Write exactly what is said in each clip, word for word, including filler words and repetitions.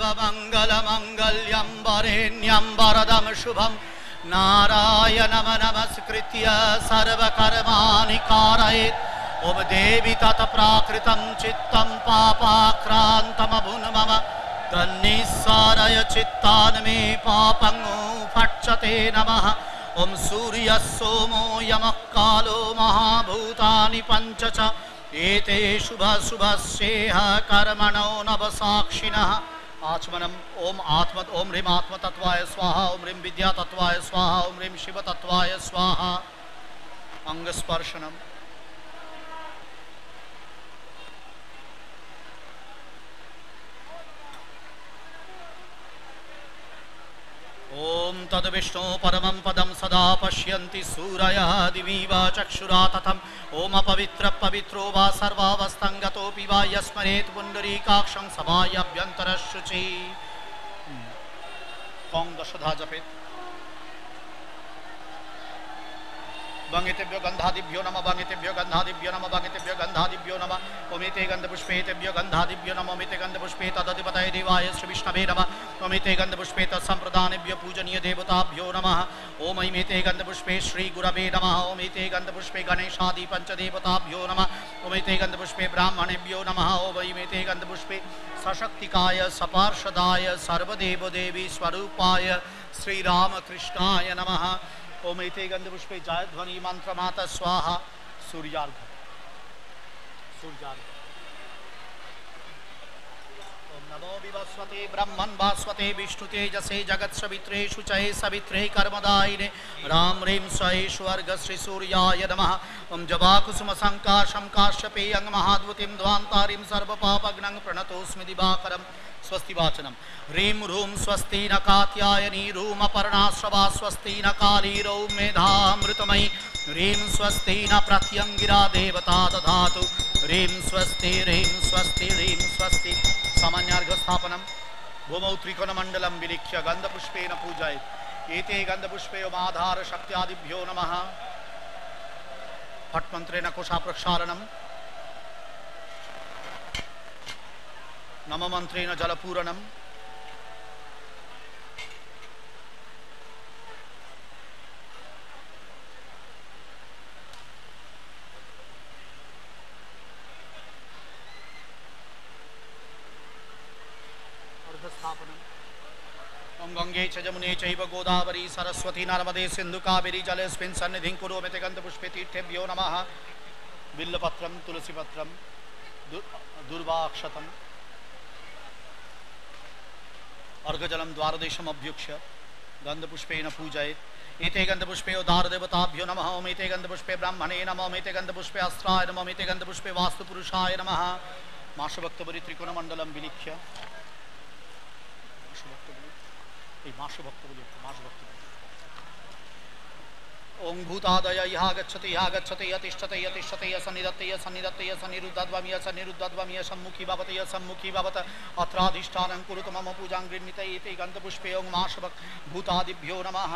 सर्वमङ्गलमङ्गल्यं वरेण्यं वरदं शुभं नारायणं नमस्कृत्य सर्वकर्माणि कारयेत् ओम देवी तत्प्राकृतं चित्तं पापाक्रान्तमभुन् मम तन्निस्सारय चित्तान् मे पापं फट्सते नमः ओम सूर्यः सोमो यमः कालो महाभूतानि पञ्च च एते शुभ शुभस्येह कर्मणो नवसाक्षिणः आचमनम् ओम आत्म ओम ह्रीं आत्मतत्वाय स्वाहा ओम ह्रीं विद्यातत्वाय स्वाहा ओम ह्रीं शिवतत्वाय स्वाहा अंगस्पर्शनम् ओम तद्विष्णु परमं पदं सदा पश्यन्ति सूरयः दिवीव चक्षुरा तथम् ओम पवित्र पवित्रो वा सर्वावस्थङ्गतोऽपि वा यस्मरेत् पुण्डरीकाक्षं समायाभ्यन्तरशुचि कौं दशधा जपेत् वंगितेभ्यो गंधादिभ्यो नमः वंगितेभ्यो गंधादिभ्यो नमः वंगितेभ्यो गंधादिभ्यो नमः ओमिते गंधपुष्पेतेभ्यो गंधादिभ्यो नमः ओमिते गंधपुष्पे तदधिपतये देवाय श्री विष्णवे नमः ओमिते गंधपुष्पे तत्संप्रदानेभ्यो पूजनीय देवताभ्यो नमः ओम ऐमिते गंधपुष्पे श्री गुरवे नमः ओमिते गंधपुष्पे गणेशादि पंचदेवताभ्यो नमः ओमिते गंधपुष्पे ब्राह्मणेभ्यो नमः ओम ऐमिते गंधपुष्पे सशक्तिकाय सपार्षदाय सर्वदेव देवी स्वरूपाय श्री रामकृष्णाय नमः ओम एते गंधपुष्पे जयध्वनि मंत्र माता स्वाहा सूर्यार्घ सूर्यार्घ ओम नमो विवस्वते ब्रह्मन् भास्वते विष्णु तेजसे जगत् सवित्रे शुचये सवित्रे कर्मदायिने राम ह्रीं स्वयेश्वर्ग श्री सूर्याय नमः ओम जवाकुसुम संकाशं काश्यपेयं महाद्युतिं ध्वान्तारिं सर्वपापघ्नं प्रणतोऽस्मि दिवाकरम् स्वस्ति वाचनम ह्रीं रूं स्वस्ति न कात्यायनी रूम पर्णाश्रवा स्वस्ति न काली रौं मेधामृतमयी ह्रीं स्वस्ति न प्रत्यंगिरा देवता दधातु ह्रीं स्वस्ति ह्रीं स्वस्ति ह्रीं स्वस्ति सामान्यार्घस्थापनं भूमौ त्रिकोणमण्डलं विलिख्य गन्धपुष्पेन पूजयेत् एते गन्धपुष्पे आधार शक्त्यादिभ्यो नमः फट्मन्त्रेण कोशाप्रक्षालनम् नम मंत्रेण जलपूरणम् अर्घस्थापनम् ओम गंगे च जमुने चैव गोदावरी सरस्वती नर्मदे सिंधु कावेरी जलेऽस्मिन् सन्निधिं कुरु मिते गन्धपुष्पे तीर्थेभ्यो नमः बिल्लपत्रं तुलसीपत्रं दुर्वाक्षतम् अर्घजलं द्वारदेशम् अभ्युक्ष्य गंधपुष्पेन पूजयेत् एते गंधपुष्पे उदारदेवताभ्यो नमः ओम एते गंधपुष्पे ब्राह्मणे नमः ओम एते गंधपुष्पे अस्त्राय नमः ओम एते गंधपुष्पे वास्तुपुरुषाय नमः माशभक्तबली त्रिकोणमण्डलं विलिख्य माशभक्तबली माशभक्तबली ओं भूतादय यः गच्छति यः गच्छति यतिष्ठति यतिष्ठति यसन्निधत्ते यसन्निधत्ते यसन्निरुद्धध्वं यसन्निरुद्धध्वं सम्मुखी भवति सम्मुखी भवत अत्राधिष्ठानं कुरुत मम पूजां गृह्णीते एते गन्धपुष्पे ओं माशभक् भूतादिभ्यो नमः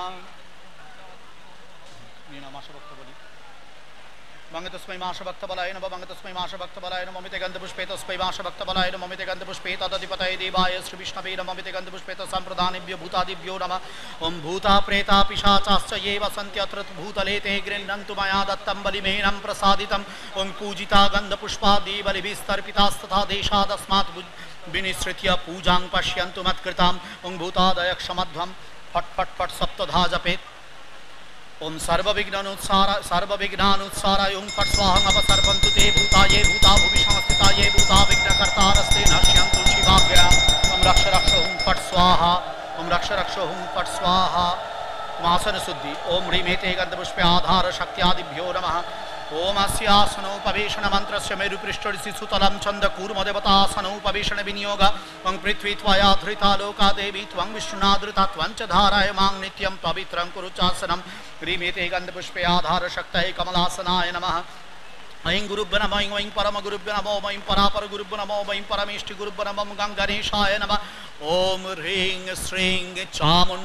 माशभक्तबली वंगतस्मै माशभक्तबलाय नमः वंगतस्मै माशभक्तबलाय नमः ओमिते गन्धपुष्पे तस्मै माशभक्तबलाय नमः ओमिते गन्धपुष्पे तदधिपतये देवाय श्री विष्णवे नमः ओमिते गन्धपुष्पे तत्संप्रदानेभ्यो भूतादिभ्यो नमः ओम भूता प्रेता पिशाचाश्च ये वसन्ति अत्र भूतले ते गृह्णन्तु मया दत्तं बलिमेनं प्रसादितम् ओम पूजिता गन्धपुष्पादि बलिभिस्तर्पितास्तथा देशादस्मात् विनिसृत्य पूजां पश्यन्तु मत्कृताम् ओम भूतादय क्षमध्वं फट् फट् फट् सप्तधा जपेत् ओम सर्वविघ्नानुत्सार सर्वविघ्नानुत्साराय ओम फट् स्वाहा अपसर्पन्तु ते भूता ये भूता भूमि संस्थिता ये भूता विघ्नकर्तारस्ते नश्यन्तु शिवाज्ञया ओम रक्ष रक्ष ओम फट् स्वाहा ओम रक्ष रक्ष ओम फट् स्वाहा मासन शुद्धि ओम ह्रीं एते गन्धपुष्पे आधार शक्त्यादिभ्यो नमः ओम अस्यासनोपवेशण मंत्रस्य मेरुपृष्ठोऽसि सुतलं छन्द कूर्म देवतासनोपवेशण विनियोग ओं पृथ्वी त्वया धृता लोका देवी त्वं विष्णुना धृता त्वं च धाराय मां नित्यं पवित्रं कुरु चासनं ह्रीं एते गन्धपुष्पे आधार शक्तये कमलासनाय नमः ऐं गुरुभ्यो नमः ऐं परम गुरुभ्यो नमः ऐं परापर गुरुभ्यो नमः ऐं परमेष्टि गुरुभ्यो नमः गं गणेशाय नमः ओम ह्रीं श्रीं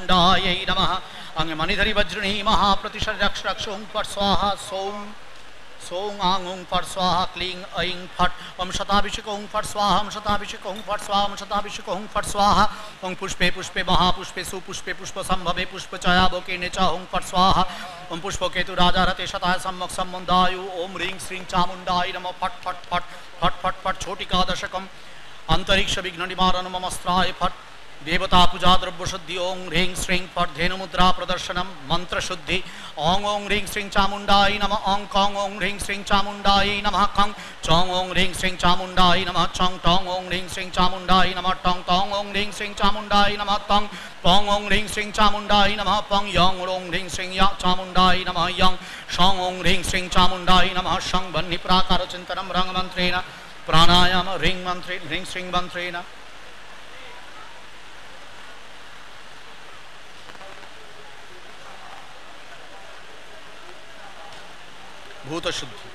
चामुण्डायै नमः अंग मणिधरी वज्रिणी महाप्रतिशत रक्ष रक्ष ओं फट् स्वाहा सौं सों आंग ओं फट स्वाहा क्लीं ऐं फट ओम शताभिषेक ओं फट स्वाहा ओम शताभिषेक ओं फट स्वाहा ओम शताभिषेक ओं फट स्वाहा ओं पुष्पे पुष्पे महापुष्पे सुपुष्पे पुष्प संभवे पुष्प चयाबोके निचा ओं फट स्वाहा ओम पुष्पकेतु राजा रते शताय सम्मुख सम्मुदायु ओम ह्रीं श्रीं चामुंडाय नमः फट फट फट फट फट फट छोटिका दशकम अंतरिक्ष विघ्न निवारण ममस्त्राय फट देवता पूजा द्रव्य शुद्धि ओं ह्रीं श्रीं फट धेनु मुद्रा प्रदर्शनम मंत्र शुद्धि ओं ओं ह्रीं श्रीं चामुंडाय नमः ओं कौं ओं ह्रीं श्रीं चामुंडाय नमः कं चौं ओं ह्रीं श्रीं चामुंडाय नमः चौं टौं ओं ह्रीं श्रीं चामुंडाय नमः टौं तौं ओं ह्रीं श्रीं चामुंडाय नमः तौं पौं ओं ह्रीं श्रीं चामुंडाय नमः पौं यौं ओं ह्रीं श्रीं चामुंडाय नमः यौं शौं ओं ह्रीं श्रीं चामुंडाय नमः शं वह्नि प्राकार चिंतनम रंग मंत्रेण प्राणायाम ह्रीं मंत्रे ह्रीं श्रीं मंत्रेण भूत शुद्धि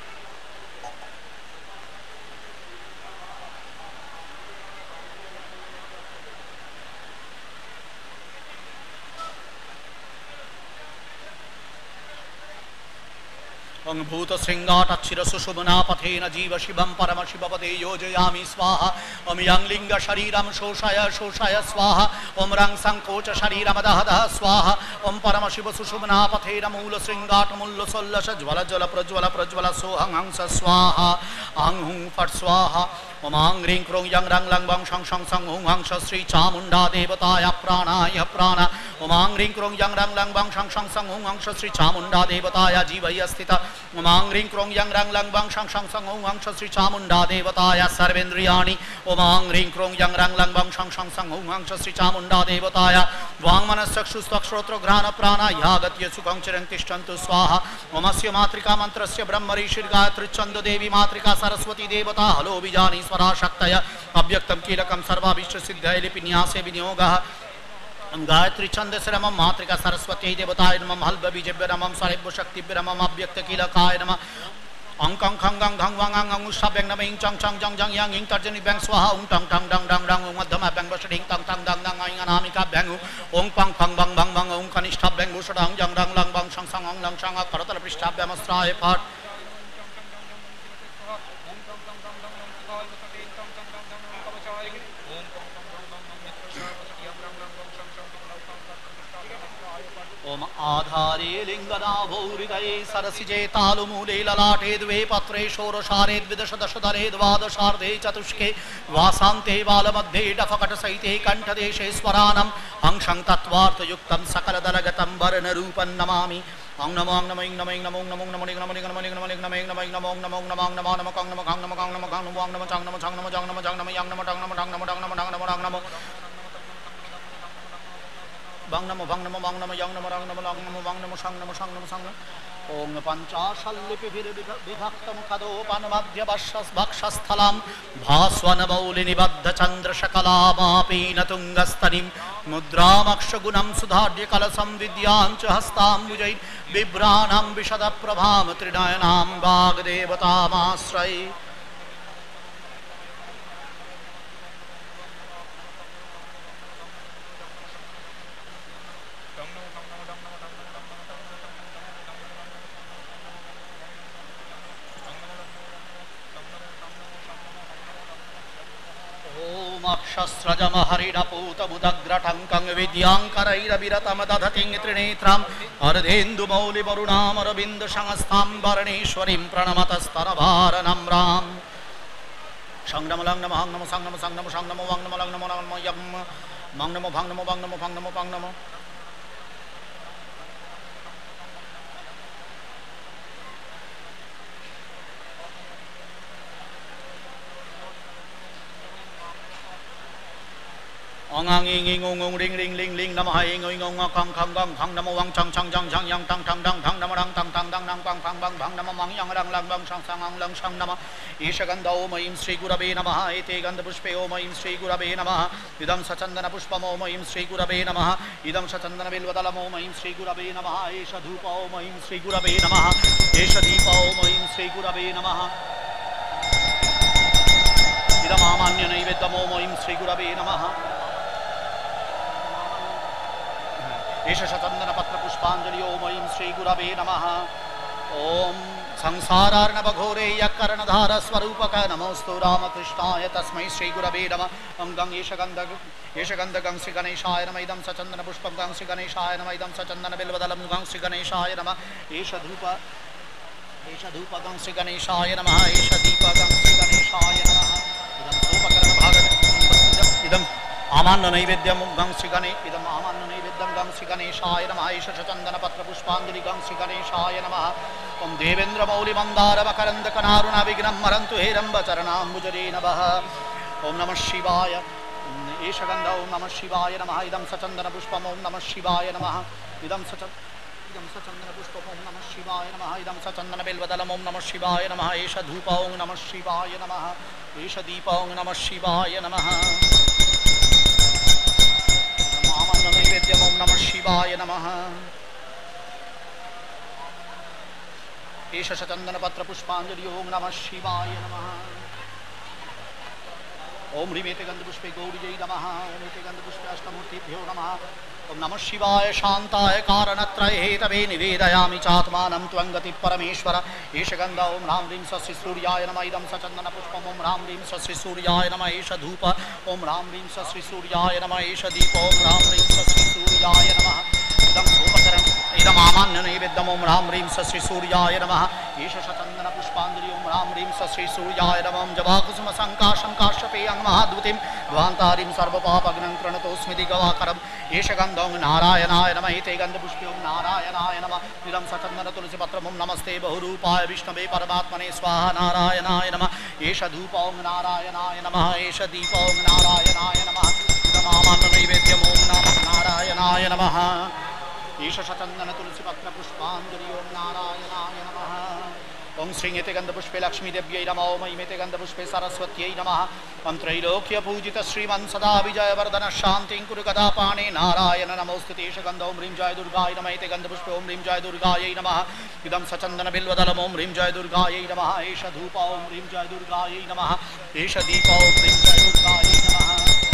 ओं भूत श्रृंगाटक्षिर सुशुभना पथेन जीव शिवम परम शिवपदे योजयामि स्वाहा ओम यं लिंग शरीरम शोषय शोषय स्वाहा ओम रंग संकोच शरीरम दह दह स्वाहा ओम परम शिव सुशुभना पथेन मूल श्रृंगाट मूल सोल्लस ज्वल जल प्रज्वल प्रज्वल सोहं हंस स्वाहा आंग हुं फट स्वाहा ओम आंग ह्रीं क्रों यं रंग लंग वं शं शं सं हुं हंस श्री चामुंडा देवताय प्राणाय प्राण ओम आंग ह्रीं क्रों यं रंग लंग वं शं शं सं हुं हंस श्री चामुंडा देवताय जीवय स्थित ओम आंग ह्रीं क्रों यं रंग लंग वं शं शं सं हुं हंस श्री चामुंडा देवताय सर्वेन्द्रियाणि ओम आंग ह्रीं क्रों यं रंग लंग वं शं शं सं हुं हंस श्री चामुंडा देवताय वाङ्मनश्चक्षुस्त्वक्षोत्र घ्राण प्राण यागत्य सुखं चिरं तिष्ठन्तु स्वाहा ओमस्य मातृका मंत्रस्य ब्रह्म ऋषि गायत्री छंद देवी मातृका सरस्वती देवता हलो बीजानि स्वरा शक्तय अव्यक्तं कीलकं सर्वाभीष्ट सिद्धये लिपिन्यासे विनियोगः गायत्री छंद श्रमम मातृका सरस्वती देवताय नमः हल्ब बीजेभ्य नमः सर्व शक्तिभ्य नमः अव्यक्त कीलकाय नमः अंकं खं गं घं वं अंग अंग शब्दं नमः इंग चंग चंग जंग जंग yang ing tarjani bang swaha ung tang tang dang dang dang ung madhama bang basding tang tang dang dang ing anamika bang ung pang phang bang bang bang ung kanishta bang bushadang jang dang lang bang sang sang ong lang sang karatal prishta bhamasraye phat ओम आधारे लिंगनाभो हृदये सरसिजे तालुमूले ललाटे द्वे पत्रे षोडशारे द्विदश दशधरे द्वादशार्धे चतुष्के वासान्ते बालमध्ये डफकटसहिते कण्ठदेशे स्वरानम् अंशं तत्त्वार्थयुक्तं सकलदलगतं वर्णरूपं नमामि ओं नमो ओं नमो इंग नमो इंग नमो नमो नमो निग नमो निग नमो निग नमो निग नमो इंग नमो इंग नमो ओं नमो नमो नमो नमो कं नमो कं नमो कं नमो कं नमो ओं नमो चं नमो छं नमो जं नमो जं नमो yang नमो टं नमो टं नमो टं नमो टं नमो टं नमो बं नमो भं नमो वं नमो यं नमो रं नमो लं नमो वं नमो शं नमो शं नमो शं ओं पंचाशल्लिपिभिर्विभक्तं खदोपनमध्य वक्षस्थलं भास्वनमौलिनिबद्धचन्द्रशकलामापीन तुङ्गस्तनिं मुद्रामक्षगुणं सुधाढ्य कलशं विद्यां च हस्ताम्बुजै बिभ्राणां विशदप्रभां त्रिनयनां वाग्देवतामाश्रये शस्त्रजम हरिणपूतमुदग्रटङ्कं विद्याङ्करैरविरतं दधतिं त्रिनेत्रम् अर्धेन्दुमौलिवरुणामरविन्दसंस्थां वरणेश्वरीं प्रणमतस्तनभारनम्राम् शं नमो लं नमो हं नमो सं नमो सं नमो शं नमो वं नमो लं नमो नमो यं मं नमो भं नमो वं नमो भं नमो पं नमो ओं आंग इंग इंग ओं ओं रिंग रिंग लिंग लिंग नमः इंग इंग ओं खं खं गं खं नमो वं चं छं जं झं yang टं ठं डं ठं नमो रं टं टं डं नं पं फं बं भं नमो मं yang रं लं बं शं सं अं लं शं नमः ईश गन्ध ओम ऐं श्री गुरवे नमः एते गन्धपुष्पे ओम ऐं श्री गुरवे नमः इदं सचन्दन पुष्पम् ओम ऐं श्री गुरवे नमः इदं सचन्दन बिल्वदलम् ओम ऐं श्री गुरवे नमः एष धूप ओम ऐं श्री गुरवे नमः एष दीप ओम ऐं श्री गुरवे नमः इदमामान्य नैवेद्यम् ओम ऐं श्री गुरवे नमः एष चंदन पत्र पुष्पांजलि ओम ऐं श्री गुरवे नमः ओम संसारार्णवघोरे यकर्णधार स्वरूपक नमोस्तु रामकृष्णाय तस्मै श्री गुरवे नमः। ओम गंग येष गंध येष गंध गंग श्री गणेशाय नमः। इदं सचंदन पुष्पं गंग श्री गणेशाय नमः। इदं सचंदन बिल्वदलं गंग श्री गणेशाय नमः। एष धूप एष धूप गंग श्री गणेशाय नमः। एष दीप गंग श्री गणेशाय नमः। इदं सोपकरण भागं इदं आमान्न नैवेद्यं गंग श्री गणे इदं आमान्न नैवेद्यं गंग श्री गणेशाय नमः। एष चंदन पत्र पुष्पांजलि गंग श्री गणेशाय नमः। ओम देवेंद्र मौलि मंदार मकरंद कनारुणा विघ्नं मरन्तु हेरंब चरणाम्बुजरे नमः। ओम नमः शिवाय एष गंध ओम नमः शिवाय नमः। इदं सचंदन पुष्पम ओम नमः शिवाय नमः। इदं सच इदं सचंदन पुष्पम ओम नमः शिवाय नमः। इदं सचंदन बेल्वदलम ओम नमः शिवाय नमः। एष धूप ओम नमः शिवाय नमः। एष दीप ओम नमः शिवाय नमः। आमन्न नैवेद्यम ओम नमः शिवाय नमः। एष चंदन पत्र पुष्पांजलि ओम नमः शिवाय नमः। ओम ह्रीमेते गंधपुष्पे गौरीजै नमः। ओम एते गंधपुष्पे अष्टमूर्तिभ्यो नमः। ओम नमः शिवाय शांताय कारणत्रय हेतवे निवेदयामि चात्मानं त्वं गति परमेश्वर। एष गंध ओम राम ह्रीं श्री सूर्याय नमः। इदं सचंदन पुष्पम ओम राम ह्रीं श्री सूर्याय नमः। एष धूप ओम राम ह्रीं श्री सूर्याय नमः। एष दीप ओम राम ह्रीं श्री सूर्याय नमः। इदं सोपकरण इदं आमान्य नैवेद्यम ओम राम ह्रीं श्री सूर्याय नमः। एष चंदन पुष्पांजलि ओम राम ह्रीं श्री सूर्याय नमः। जवाकुसुम संकाशं काश्यपेयं महाद्युतिं ध्वान्तारिं सर्वपापग्नं प्रणतोऽस्मि दिगवाकरम्। एष गन्धं नारायणाय नमः। एते गन्धपुष्पे ओम नारायणाय नमः। इदं सचन्दन तुलसीपत्रम् ओम नमस्ते बहुरूपाय विष्णवे परमात्मने स्वाहा नारायणाय नमः। एष धूप ओम नारायणाय नमः। एष दीप ओम नारायणाय नमः। इदम् आमान्य नैवेद्यम् ओम नमः नारायणाय नमः। एष चंदन तुलसीपत्र पुष्पांजलि ओम नारायणाय नमः। ओम श्रींगेते गंधपुष्पे लक्ष्मी देव्यै नमः। ओम ऐमेते गंधपुष्पे सरस्वत्यै नमः। ओम त्रैलोक्य पूजित श्रीमन् सदा विजय वर्धन शांतिं कुरु गदा पाणे नारायण नमोस्तुते। एष गंध ओम ह्रीं जय दुर्गाय नमः। एते गंधपुष्पे ओम ह्रीं जय दुर्गायै नमः। इदं सचंदन बिल्वदलम् ओम ह्रीं जय दुर्गायै नमः। एष धूप ओम ह्रीं जय दुर्गायै नमः। एष दीप ओम ह्रीं जय दुर्गायै नमः।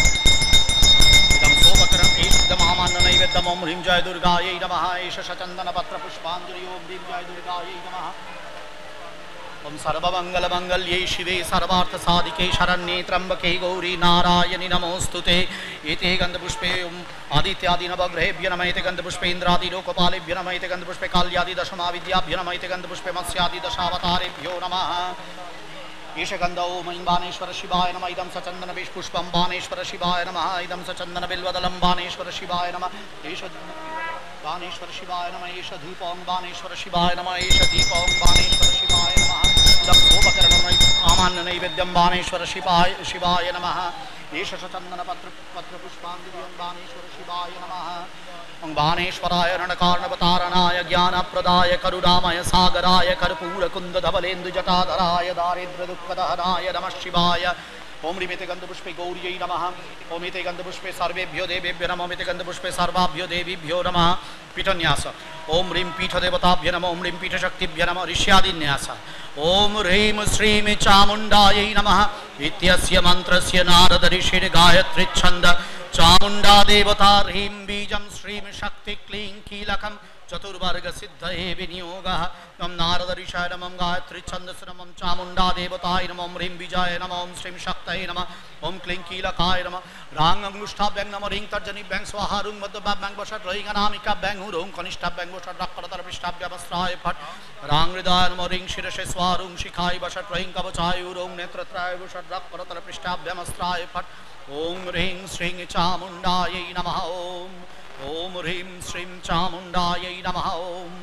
आमान्न नैवेद्यम ओम ह्रीं जय दुर्गायै नमः। एष चंदन पत्र पुष्पांजलि ओम ह्रीं जय दुर्गायै नमः। ओम सर्वमंगल मंगल्ये शिवे सर्वार्थ साधिके शरण्ये त्र्यंबके गौरी नारायणि नमोस्तुते। एते गंधपुष्पे ओम आदित्यादि नवग्रहेभ्यो नमः। एते गंधपुष्पे इंद्रादि लोकपालेभ्यो नमः। एते गंधपुष्पे काल्यादि दशमाविद्याभ्यो नमः। एते गंधपुष्पे मत्स्यादि दशावतारेभ्यो नमः। एष गंध ओम ऐं बाणेश्वर शिवाय नमः। इदं सचंदन पुष्पं बाणेश्वर शिवाय नमः। इदं सचंदन बिल्वदलं बाणेश्वर शिवाय नमः। एष बाणेश्वर शिवाय नमः। एष धूप ओम बाणेश्वर शिवाय नमः। एष दीप ओम बाणेश्वर शिवाय नमः। इदं सोपकरणम् आमान्य नैवेद्यं बाणेश्वर शिवाय शिवाय नमः। एष चंदन पत्र पत्र पुष्पांजलि ओम बाणेश्वर शिवाय नमः। ओम बाणेश्वराय रणकार्णवतारणाय ज्ञानप्रदाय करुणामय सागराय कर्पूरकुन्दधवलेन्दुजटाधराय दारिद्र्य दुःखदहनाय नमः शिवाय। ओम ह्रीमेते गंधपुष्पे गौर्यै नमः। ओम एते गंधपुष्पे सर्वेभ्यो देवेभ्यो नमः। ओम एते गंधपुष्पे सर्वाभ्यो देवीभ्यो नमः। पीठन्यास ओम ह्रीं पीठदेवताभ्यो नमः। ओम ह्रीं पीठशक्तिभ्यो नमः। ऋष्यादिन्यास ओम ह्रीं श्रीं चामुण्डायै नमः। इत्यस्य मन्त्रस्य नारद ऋषिर् गायत्री छन्द चामुण्डा देवता ह्रीं बीजं श्रीं शक्ति क्लीं कीलकं चतुर्वर्ग सिद्धये विनियोगः। ओम नारद ऋषाय नमः। गायत्री छन्दस्य नमः। चामुण्डा देवताय नमः। ओम ह्रीं बीजाय नमः। ओम श्रीं शक्तये नमः। ओम क्लीं कीलकाय नमः। रांग अंगुष्ठाभ्यां नमः। ह्रीं तर्जनीभ्यां स्वाहा। रुं मध्यभाभ्यां वषट् ह्रीं अनामिकाभ्यां हुं कनिष्ठाभ्यां वषट् रक्कटतलपृष्ठाभ्यामस्त्राय फट्। रांग हृदयाय नमः। ह्रीं शिरसे स्वाहा। रुं शिखाय वषट् ह्रीं कवचाय रुं नेत्रत्राय वषट् रक्कटतलपृष्ठाभ्यामस्त्राय फट्। ओम ह्रीं श्रीं चामुण्डायै नमः। ओम ओम ह्रीं श्रीं चामुण्डायै नमः। ओम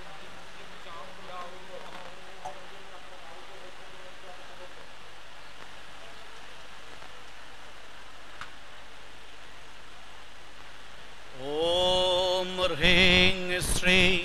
ओम ह्रीं श्रीं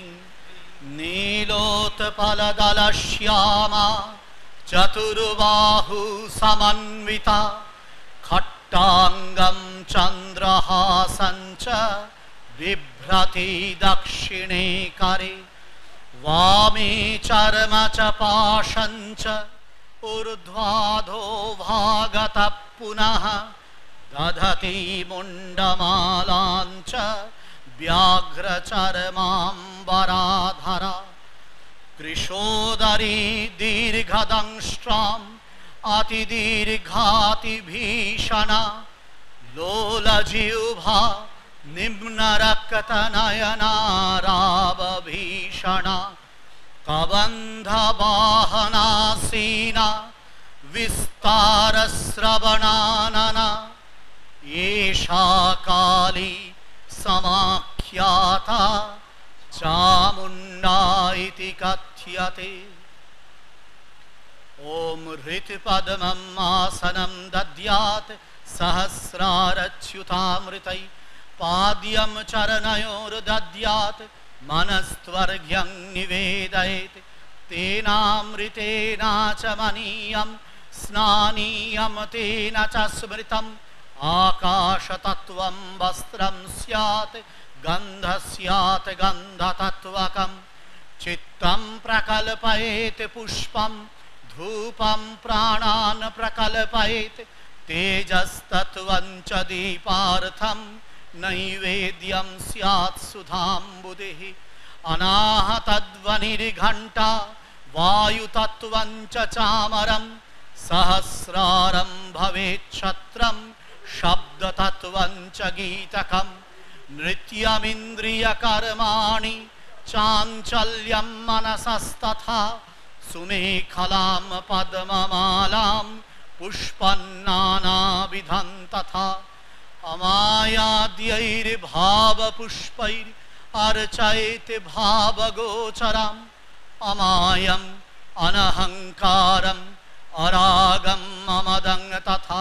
नीलोत्पलदलश्यामा चतुर्बाहु समन्विता खट्टांगं चंद्रहासं च बिभ्रति दक्षिणे करे वामे चर्म च पाशं च ऊर्ध्वाधो भागतः पुनः दधति मुण्डमालां च व्याघ्रचर्माम्बराधरा कृशोदरी दीर्घदंष्ट्रां अतिदीर्घाति भीषणा लोलजिह्वा निम्नरक्तनयनारावभीषणा कबन्धवाहनासीना विस्तारश्रवणानना एषा काली समाख्याता चामुण्डा इति कथ्यते। ओम हृत्पद्मम् आसनं दद्यात् सहस्रारच्युतामृतै पाद्यं चरणयोर्दद्यात् मनस्त्वर्घ्यं निवेदयेत् तेनामृतेन च मनीयं स्नानीयं तेन च स्मृतम् आकाशतत्त्वं वस्त्रं स्यात् गन्धः स्यात् गन्धतत्त्वकं चित्तं प्रकल्पयेत् पुष्पं धूपं प्राणान् प्रकल्पयेत् तेजस्तत्त्वं च दीपार्थं नैवेद्यं स्यात् सुधाम्बुधिः अनाहतध्वनिर्घण्टा वायुतत्त्वं च चामरं सहस्रारं भवेत् छत्रं शब्दतत्त्वं च गीतकं नृत्यमिन्द्रियकर्माणि चाञ्चल्यं मनसस्तथा सुमेखलां पद्ममालां पुष्पन्नानाविधं तथा अमायाद्यैर्भावपुष्पैर् अर्चयेत् भावगोचरम् अमायम् अनहङ्कारम् अरागम् अमदं तथा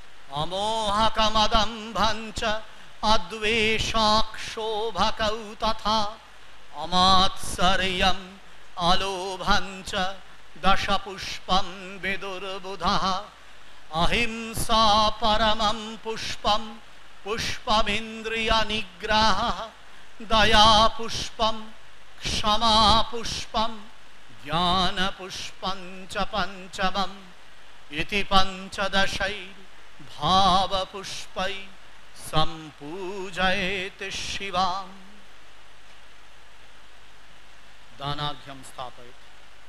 अमोहकमदम्भं च अद्वेषाक्षोभकौ तथा अमात्सर्यम् अलोभं च दशपुष्पं विदुर्बुधः अहिंसा परमं पुष्पं पुष्पमिन्द्रियनिग्रहः दया पुष्पं क्षमा पुष्पं ज्ञानपुष्पं च पञ्चमम् इति पञ्चदशैर्भावपुष्पैः सम्पूजयेत् शिवाम्। दानाघ्यं स्थापयेत्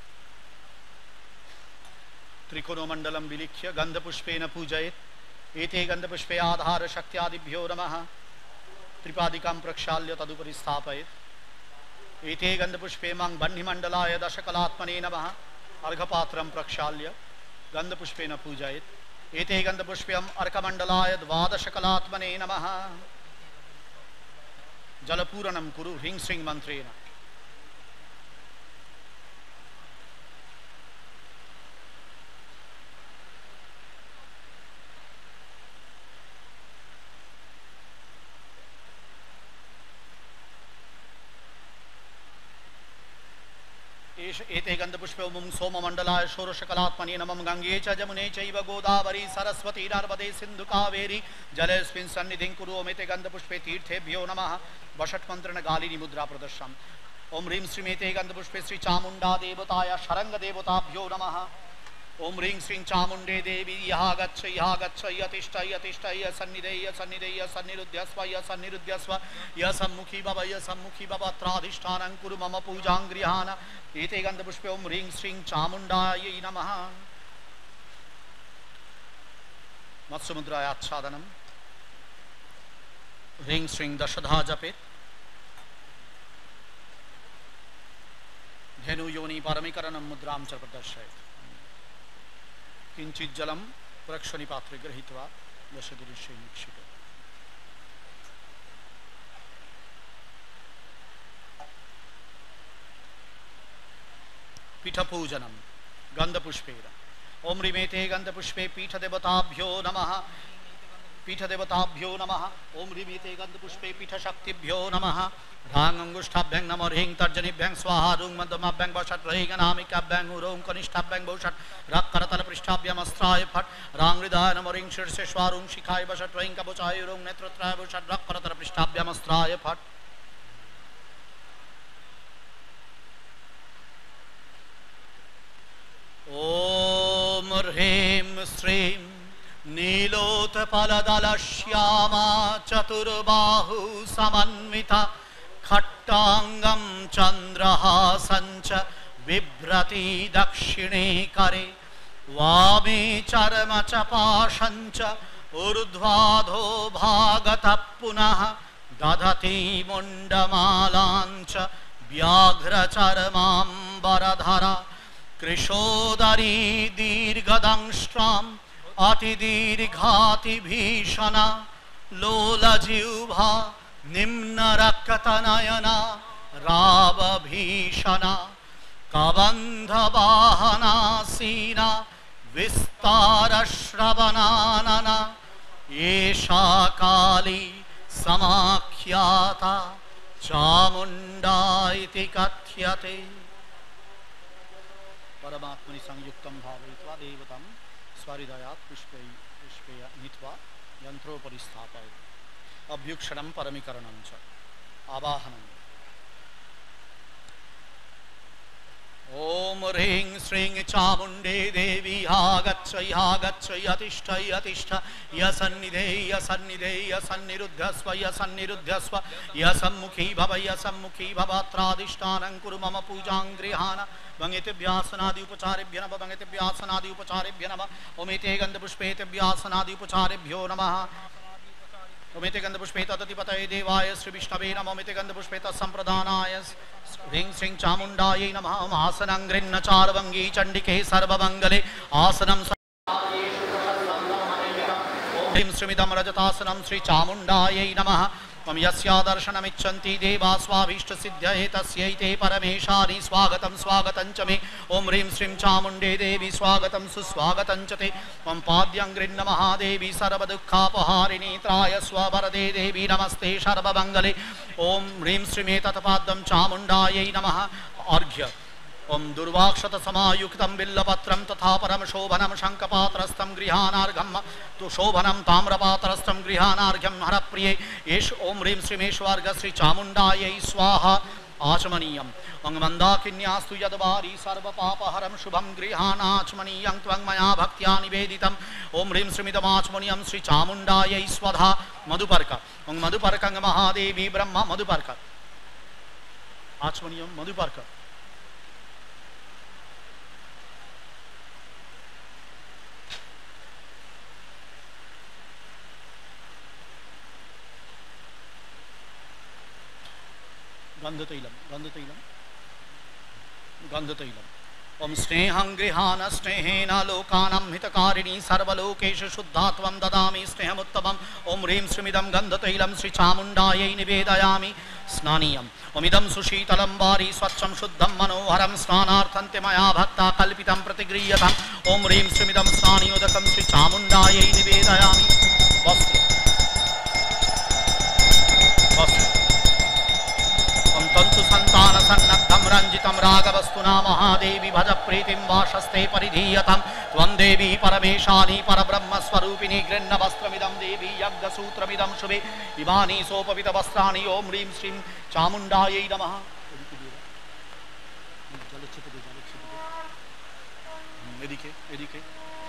त्रिकोणमण्डलं विलिख्य गन्धपुष्पेन पूजयेत् एते गन्धपुष्पे आधार शक्त्यादिभ्यो नमः त्रिपादिकां प्रक्षाल्य तदुपरि स्थापयेत् एते गन्धपुष्पे मां बह्निमण्डलाय दशकलात्मने नमः अर्घपात्रं प्रक्षाल्य गन्धपुष्पेन पूजयेत् एते गन्धपुष्पं अर्कमण्डलाय द्वादशकलात्मने नमः जलपूरणं कुरु ह्रीं श्रीं मन्त्रेण। एते गन्धपुष्पे ओम सोममण्डलाय षोडशकलात्मने नमः गंगे च जमुने चैव गोदावरी सरस्वती नर्मदे सिन्धु कावेरी जलेऽस्मिन् सन्निधिं कुरु। ओम एते गन्धपुष्पे तीर्थेभ्यो नमः वषट्मन्त्रेण गालिनी मुद्रा प्रदर्शनम्। ओम ह्रीं श्रीं एते गन्धपुष्पे श्री चामुण्डा देवताय शरङ्ग देवताभ्यो नमः। ओम ह्रीं श्रीं चामुण्डे देवी यः गच्छ यः गच्छ यतिष्ठ यतिष्ठ य सन्निधेय सन्निधेय सन्निरुध्यस्व य सन्निरुध्यस्व य सम्मुखी भव य सम्मुखी भव अत्राधिष्ठानं कुरु मम पूजां गृहाण। एते गन्धपुष्पे ओम ह्रीं श्रीं चामुण्डायै नमः। मत्स्यमुद्राय आच्छादनं ह्रीं श्रीं दशधा जपेत् धेनुयोनि परमीकरणं मुद्रां च प्रदर्शयेत्। किंचित जलम प्रक्षणि पात्रे गृहीत्वा दशदिशे निक्षिपेत्। पीठपूजनम गंधपुष्पेन ओम ह्रीमेते गंधपुष्पे पीठदेवताभ्यो नमः पीठदेवताभ्यो नमः। ओम ह्रीमेते गंधपुष्पे पीठशक्तिभ्यो नमः। ह्रांगुष्ठाभ्यं नमो ह्रीं तर्जनीभ्यं स्वाहा रुं मध्यमाभ्यं वषट् ह्रीं अनामिकाभ्यं ह्रों कनिष्ठाभ्यं वषट् रक्करतलपृष्ठाभ्यं अस्त्राय फट् रां हृदाय नमो ह्रीं शीर्षे स्वारुं शिखाय वषट् ह्रीं कवचाय रुं नेत्रत्राय वषट् रक्करतलपृष्ठाभ्यं अस्त्राय फट्। ओम ह्रीं श्रीं नीलोत्पलदलश्यामा चतुर्बाहु समन्विता खट्टांगं चंद्रहासं च बिभ्रति दक्षिणे करे वामे चर्म च पाशं च ऊर्ध्वाधो भागतः पुनः दधति मुण्डमालां च व्याघ्रचर्माम्बरधरा कृशोदरी दीर्घदंष्ट्राम् अतिदीर्घातिभीषणा लोलजिह्वा निम्नरक्तनयना रावभीषणा कबन्धवाहनासीना विस्तारश्रवणानना एषा काली समाख्याता चामुण्डा इति कथ्यते। परमात्मनि संयुक्तं भावयित्वा देवतं स्वहृदयात् पुष्पै पुष्पे नीत्वा यन्त्रोपरि स्थापयति। अभ्युक्षणं परमीकरणं च आवाहनम्। ओम ह्रीं श्रीं चामुण्डे देवी आगच्छ आगच्छ यतिष्ठ यतिष्ठ यसन्निधे यसन्निधे यसन्निरुद्धस्व यसन्निरुद्धस्व यसम्मुखी भव यसम्मुखी भव अत्राधिष्ठानं कुरु मम पूजां गृहाण भंगितेभ्यासनादि उपचारेभ्य नमः भंगितेभ्यासनादि उपचारेभ्य नमः ओमिते गन्धपुष्पेतेभ्यासनादि उपचारेभ्यो नमः ओमिते गन्धपुष्पे तदधिपतये देवाय श्री विष्णवे नमः ओमिते गन्धपुष्पे तत्सम्प्रदानाय ह्रीं श्रीं चामुण्डायै नमः ओम आसनं गृह्ण चारवङ्गी चण्डिके सर्वमङ्गले आसनं ह्रीं श्रीमिदं रजतासनं श्री चामुण्डायै नमः ओम यस्या दर्शनमिच्छन्ति देवा स्वाभीष्टसिद्धये तस्यै ते परमेशानि स्वागतं स्वागतं च मे ओम ह्रीं श्रीं चामुण्डे देवी स्वागतं सुस्वागतं च ते ओम पाद्यं गृह्ण महादेवी सर्वदुःखापहारिणी त्राय स्ववरदे देवी नमस्ते सर्वमङ्गले ओम ह्रीं श्रीमेतत्पाद्यं चामुण्डायै नमः अर्घ्य ओम दुर्वाक्षत समायुक्तं बिल्लपत्रं तथा परम शोभनं शङ्खपात्रस्थं गृहाणार्घं तु शोभनं ताम्रपात्रस्थं गृहाणार्घ्यं हरप्रिये एष ओम ह्रीं श्रीमेश्वर्ग श्री चामुण्डायै स्वाहा आचमनीयम् ओं मन्दाकिन्यास्तु यद्वारी सर्वपापहरं शुभं गृहाणाचमनीयं त्वं मया भक्त्या निवेदितम् ओं ह्रीं श्रीमिदमाचमनीयं श्री चामुण्डायै स्वधा मधुपर्क ओं मधुपर्कं महादेवी ब्रह्म मधुपर्क आचमनीयं मधुपर्क गन्धतैलं गन्धतैलं गन्धतैलम् ओम स्नेहं गृहाण स्नेहेन लोकानां हितकारिणी सर्वलोकेषु शुद्धात्वं ददामि स्नेहमुत्तमम् ओम ह्रीं श्रीमिदं गन्धतैलं श्री चामुण्डायै निवेदयामि स्नानीयम् ओमिदं सुशीतलं वारी स्वच्छं शुद्धं मनोहरं स्नानार्थं ते मया भक्ता कल्पितं प्रतिगृह्यताम् ओम ह्रीं श्रीमिदं स्नानियोदकं श्री चामुण्डायै निवेदयामि वस्त्र वस्त्र तंतु संतान सन्नद्धं रंजितं रागवस्तुना महादेवी भज प्रीतिं वाशस्ते परिधीयतां त्वं देवी परमेशानी परब्रह्म स्वरूपिणी गृह्ण वस्त्रमिदं देवी यज्ञसूत्रमिदं शुभे इमानि सोपवित वस्त्राणि ओम ह्रीं श्रीं चामुण्डायै नमः एदिके एदिके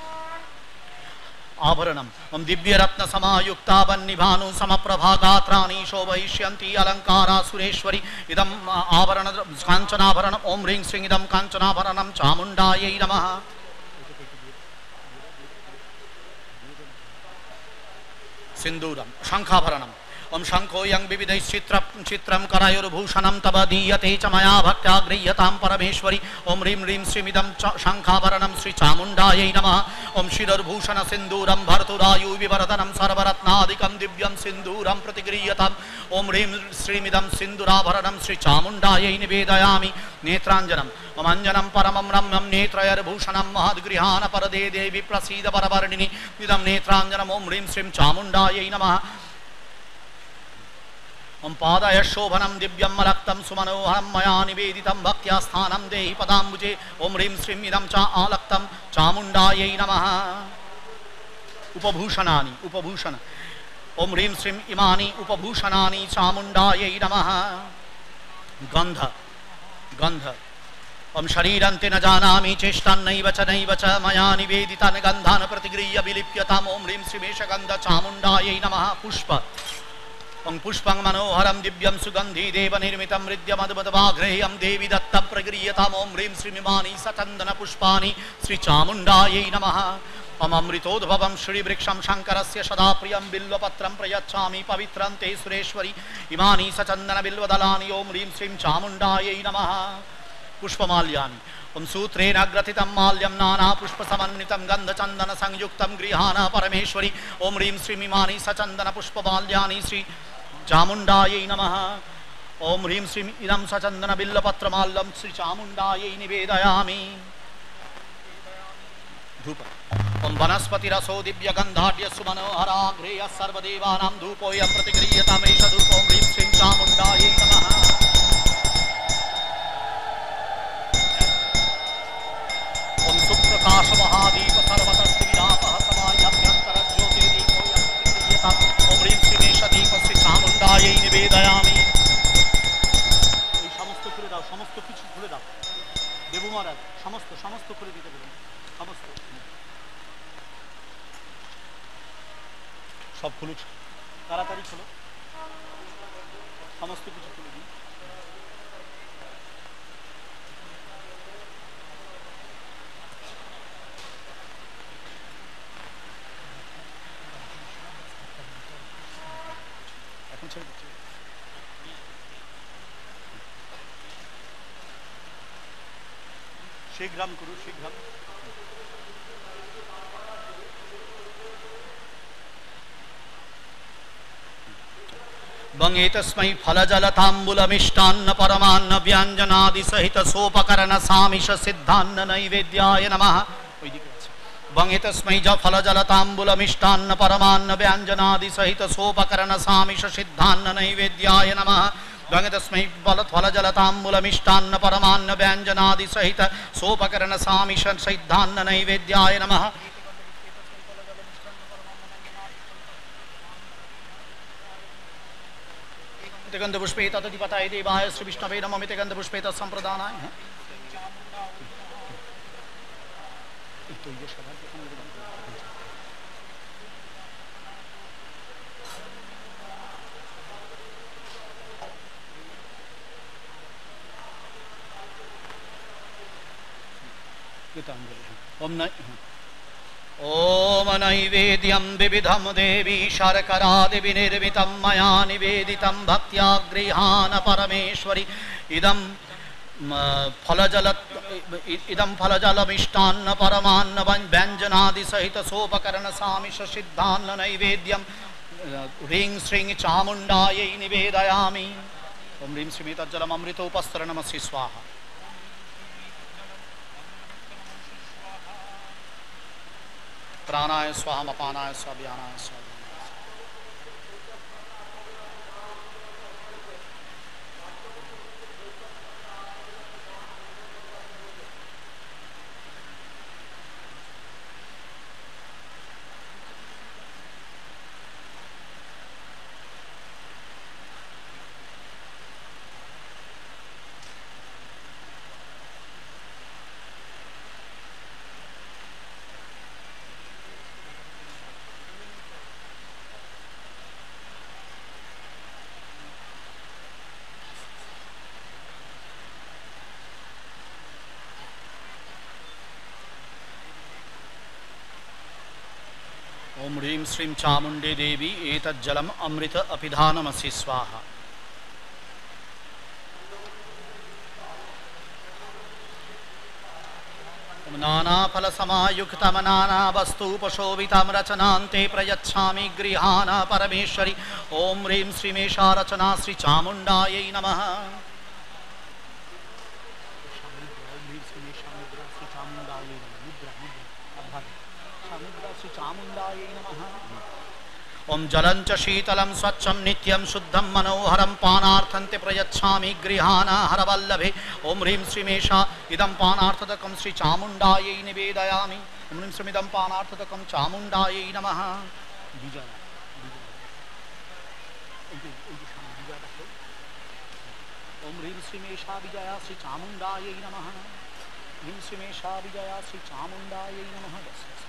आभरणम् ओम दिव्यरत्न समायुक्ता वह्निभानु समप्रभागात्राणि शोभयिष्यन्ति अलङ्कारा सुरेश्वरी इदम् आभरण काञ्चनाभरणम् ओम ह्रीं श्रीं इदं काञ्चनाभरणं चामुण्डायै नमः सिन्दूरं शङ्खाभरणम् ओम शङ्खोऽयं विविधैश्चित्रं चित्रं करायुर्भूषणं तव दीयते च मया भक्त्या गृह्यतां परमेश्वरी ओम ह्रीं ह्रीं श्रीमिदं शङ्खाभरणं श्री चामुण्डायै नमः ओम शिरर्भूषण सिन्दूरं भर्तुरायु विवर्धनं सर्वरत्नादिकं दिव्यं सिन्दूरं प्रतिगृह्यताम् ओम ह्रीं श्रीमिदं सिन्दूराभरणं श्री चामुण्डायै निवेदयामि नेत्राञ्जनम् ओम अञ्जनं परमं रम्यं नेत्रयर्भूषणं महद्गृहाण परदे देवी प्रसीद परवर्णिनि इदं नेत्राञ्जनम् ओम ह्रीं श्रीं चामुण्डायै नमः ओम पादय शोभनं दिव्यं रक्तं सुमनोहरं मया निवेदितं भक्त्या स्थानं देहि पदाम्बुजे ओम ह्रीं श्रीं इदं च आलक्तं चामुण्डायै नमः उपभूषणानि उपभूषण ओम ह्रीं श्रीं इमानि उपभूषणानि चामुण्डायै नमः गन्ध गन्ध ओम शरीरन्ते न जानामि चेष्टान्नैव च नैव च मया निवेदितान् गन्धान् प्रतिगृह्य विलिप्यताम् ओम ह्रीं श्रीमेष गन्ध चामुण्डायै नमः पुष्प ओं पुष्पं मनोहरं दिव्यं सुगंधि देव निर्मितं हृद्यमद्भुतवाग्रेयं देवी दत्त प्रगृह्यताम् ओं ह्रीं श्रीमिमानि सचन्दन पुष्पाणि श्री चामुण्डायै नमः। ओम अमृतोद्भवं श्रीवृक्षं शङ्करस्य सदा प्रियं बिल्वपत्रं प्रयच्छामि पवित्रं ते सुरेश्वरी इमानि सचन्दन बिल्वदलानि ओं ह्रीं श्रीं चामुण्डायै नमः। पुष्पमाल्यानि ओं सूत्रेण ग्रथितं माल्यं नाना पुष्पसमन्वितं गन्धचन्दन संयुक्तं गृहाण परमेश्वरी ओं ह्रीं श्रीं इमानि सचन्दन पुष्पमाल्यानि श्री चामुण्डायै नमः। ओं ह्रीं श्रीं इदं सचन्दन बिल्वपत्रमाल्यं श्री चामुण्डायै निवेदयामि। धूप ओं वनस्पतिरसो दिव्यगन्धाढ्य सुमनोहराग्रेयः सर्वदेवानां धूपोऽयं प्रतिगृह्यतामेष धूपो ह्रीं श्रीं चामुण्डायै नमः। ओं सुप्रकाशमहादीप सर्वतस्तिविरापः समाह्याभ्यन्तरज्योतिर्दीपोऽयं प्रतिगृह्यताम् ओं ह्रीं श्रीमेष दीप श्री चामुण्डायै निवेदयामि। এই সমস্ত খুলে দাও, সমস্ত কিছু খুলে দাও দেবু মহারাজ, সমস্ত সমস্ত খুলে দিতে বলুন, সমস্ত সব খুলুক, তাড়াতাড়ি খুলো, সমস্ত কিছু খুলে দিন। এখন ছেড়ে দিচ্ছি, শীঘ্রম করু শীঘ্রম। बंगे तस्मै फलजलताम्बूलमिष्टान्न परमान्न व्यंजनादि सहित सोपकरण सामिष सिद्धान्न नैवेद्याय नमः। बंगे तस्मै ज फलजलताम्बूलमिष्टान्न परमान्न व्यंजनादि सहित सोपकरण सामिष सिद्धान्न नैवेद्याय नमः। बंगे तस्मै फलजलताम्बूलमिष्टान्न परमान्न व्यंजनादि सहित सोपकरण सामिष सिद्धान्न नैवेद्याय नमः। गंधपुष्पे तदधिपताय देवाय श्री विष्णवे नमः। गंधपुष्पे तत्संप्रदानाय ओम न ओम नैवेद्यं विविधं देवी शर्करादि विनिर्मितं मया निवेदितं भक्त्या गृहाण परमेश्वरी इदं फलजल इदं फलजलमिष्टान्न परमान्न व्यंजनादि सहित सोपकरण सामिष सिद्धान्न नैवेद्यं ह्रीं श्रीं चामुण्डायै निवेदयामि। ओम ह्रीं श्रीं तज्जलम् अमृतोपस्तरणमसि स्वाहा। प्राणाय स्वाहा अपानाय स्वाहा व्यानाय स्वाहा। ओम ह्रीं श्रीं चामुण्डे देवी एतज्जलम् अमृत अपिधानमसि स्वाहा। नाना फल समायुक्तं नाना वस्तुपशोभितं रचनान्ते प्रयच्छामि गृहाण परमेश्वरी ओम ह्रीं श्रीमेषा रचना श्री चामुण्डायै नमः। ओम जलं च शीतलं स्वच्छं नित्यं शुद्धं मनोहरं पानार्थन्ते प्रयच्छामि गृहाण हरवल्लभे ओम ह्रीं श्रीमेषा इदं पानार्थदकं श्री चामुण्डायै निवेदयामि। ओम ह्रीं श्रीमिदं पानार्थदकं चामुण्डायै नमः। ओम ह्रीं श्रीमेषा विजया श्री चामुण्डायै नमः। ह्रीं श्रीमेषा विजया श्री चामुण्डायै नमः।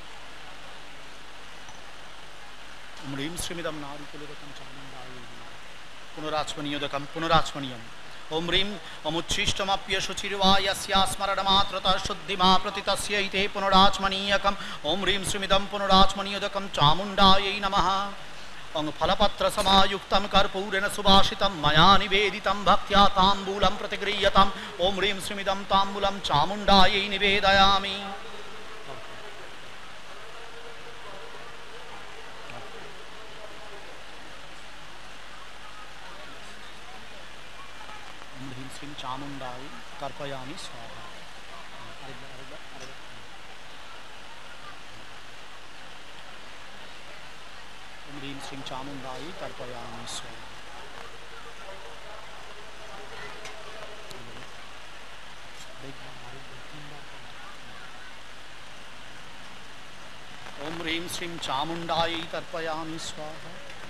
ओम ह्रीं श्रीमिदं नारिकेलदकं चामुण्डायै नमः। पुनराचमनीयोदकं पुनराचमनीयम् ओम ह्रीं अमुच्छिष्टमप्य शुचिर्वा यस्या स्मरणमात्रतः शुद्धिमा प्रतितस्यैते पुनराचमनीयकम् ओम ह्रीं श्रीमिदं पुनराचमनीयोदकं चामुण्डायै नमः ओं फलपत्र समायुक्तं कर्पूरेण सुभाषितं मया निवेदितं भक्त्या ताम्बूलं प्रतिगृह्यताम् ओम ह्रीं श्रीमिदं ताम्बूलं चामुण्डायै निवेदयामि चामुंडाई तर्पयामि स्वाहा ओम ह्रीं श्रीं चामुंडाई तर्पयामि स्वाहा ओम ह्रीं श्रीं चामुंडाई तर्पयामि स्वाहा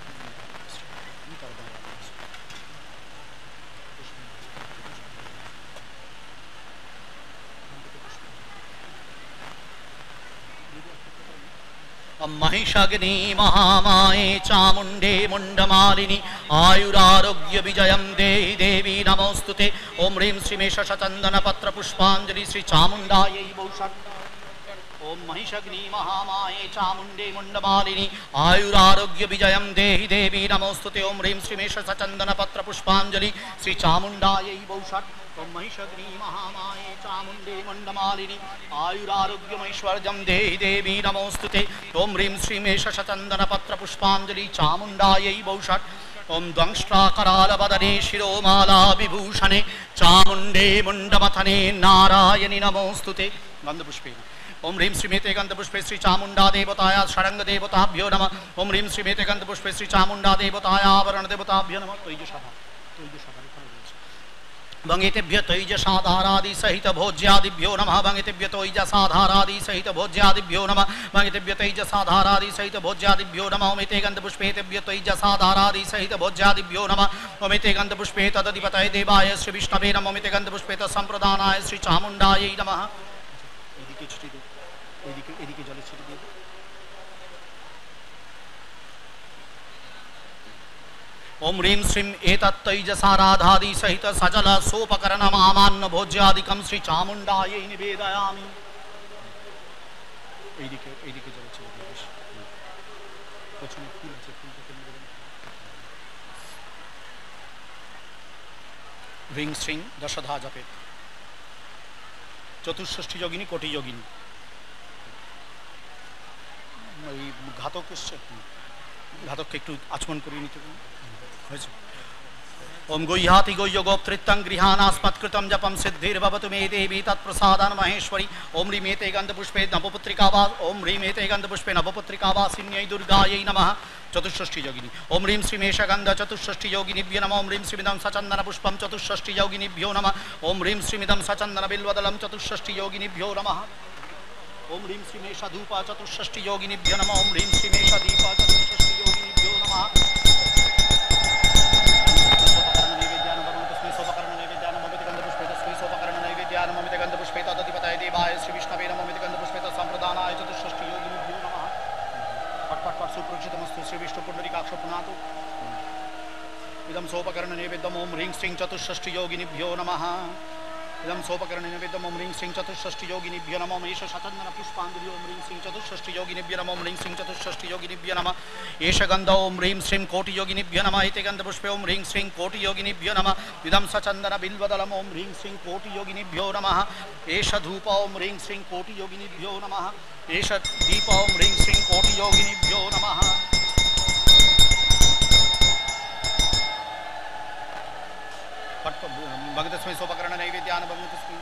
महिषाग्नि महामाये चामुंडे मुंडमालिनी आयुरारोग्य विजयं देहि देवी नमोस्तुते ओम ह्रीं श्रीमेष शचंदन पत्र पुष्पांजलि श्री चामुंडायै बहुषट् ओम महिषाग्नि महामाये चामुंडे मुंडमालिनी आयुरारोग्य विजयं देहि देवी नमोस्तुते ओम ह्रीं श्रीमेष शचंदन पत्र पुष्पांजलि श्री चामुंडायै बहुषट् ओम महिषाग्नि महामाये चामुंडे मुंडमालिनी आयुरारोग्यमैश्वर्यं देहि देवी नमोस्तुते ओम ह्रीं श्रीमेष शचंदन पत्र पुष्पांजलि चामुंडायै बहुषट् ओम द्वंष्ट्राकरालवदने शिरोमाला विभूषणे चामुंडे मुंडमथने नारायणि नमोस्तुते गंधपुष्पेन ओम ह्रीं श्रीमेते गंधपुष्पे श्री चामुंडा देवताया षडंग देवताभ्यो नमः ओम ह्रीं श्रीमेते गंधपुष्पे श्री चामुंडा देवताया आवरण देवताभ्यो नमः तैजशः तैजशः भंगितेभ्य तैजसाधारादि सहित भोज्यादिभ्यो नमः भंगितेभ्य तैजसाधारादि सहित भोज्यादिभ्यो नमः भंगितेभ्य तैजसाधारादि सहित भोज्यादिभ्यो नमः ओमिते गंधपुष्पेतेभ्य तैजसाधारादि सहित भोज्यादिभ्यो नमः ओमिते गंधपुष्पे तदधिपतये देवाय श्री विष्णवे नमः ओमिते गंधपुष्पे तत्संप्रदानाय श्री चामुंडायै नमः एदिके छिटे दो एदिके एदिके जले छिटे दो ओम ह्रीं श्रीं एतत्तैजसाराधादि सहित सजल सोपकरणमामान्न भोज्यादिकं श्री चामुंडायै निवेदयामि एदिके एदिके जले छिटे दो पेছনে ফুল আছে ফুলটাকে নিবেদন ह्रीं श्रीं दशधा जपे चतुष्षष्ठी योगिनी कोटि योगिनी घातक घातक के एकटू आचमन करिए निते ओम गुह्याति गुह्य गोप्तृत्तं गृहानास्मत्कृतं जपं सिद्धिर्भवतु मे देवी तत्प्रसादान् महेश्वरी ओम ह्रीं एते गन्धपुष्पे नवपुत्रिकावा ओम ह्रीं एते गन्धपुष्पे नवपुत्रिकावासिन्यै दुर्गायै नमः चतुष्षष्ठी योगिनी ओम ह्रीं श्रीमेष गंध चतुष्षष्ठी योगिनीभ्यो नमः ओम ह्रीं श्रीमिदं सचंदन पुष्पं चतुष्षष्ठी योगिनीभ्यो नमः ओम ह्रीं श्रीमिदं सचंदन बिल्वदलं चतुष्षष्ठी योगिनीभ्यो नमः ओम ह्रीं श्रीमेष धूप चतुष्षष्ठी योगिनीभ्यो नमः ओम ह्रीं श्रीमेष दीप चतुष्षष्ठी योगिनीभ्यो नमः नमोमिते गंधपुष्पे तदधिपतये देवाय श्री विष्णवे नमः ओमिते गंधपुष्पे तत्संप्रदानाय चतुष्षष्ठी योगिनीभ्यो नमः पट पट पट सुप्रोक्षितमस्तु श्री विष्णु पुंडरीकाक्ष पुनातु इदं सोपकर्ण नैवेद्यम् ओम ह्रीं श्रीं चतुष्षष्ठी योगिनीभ्यो नमः इदं सोपकर्ण नैवेद्यम् ओम ह्रीं श्रीं चतुष्षष्ठी योगिनीभ्यो नमः एष शतचन्दन पुष्पाञ्जलि ओम ह्रीं श्रीं चतुष्षष्ठी योगिनीभ्यो नमः ओम ह्रीं श्रीं चतुष्षष्ठी योगिनीभ्यो नमः एष गन्ध ओम ह्रीं श्रीं कोटि योगिनीभ्यो नमः एते गन्धपुष्पे ओम ह्रीं श्रीं कोटि योगिनीभ्यो नमः इदं सचन्दन बिल्वदलम् ओम ह्रीं श्रीं कोटि योगिनीभ्यो नमः एष धूप ओम ह्रीं श्रीं कोटि योगिनीभ्यो नमः एष दीप ओम ह्रीं श्रीं कोटि योगिनीभ्यो नमः भगतस्मै सोपकर्ण नैवेद्यान् भगवतस्मै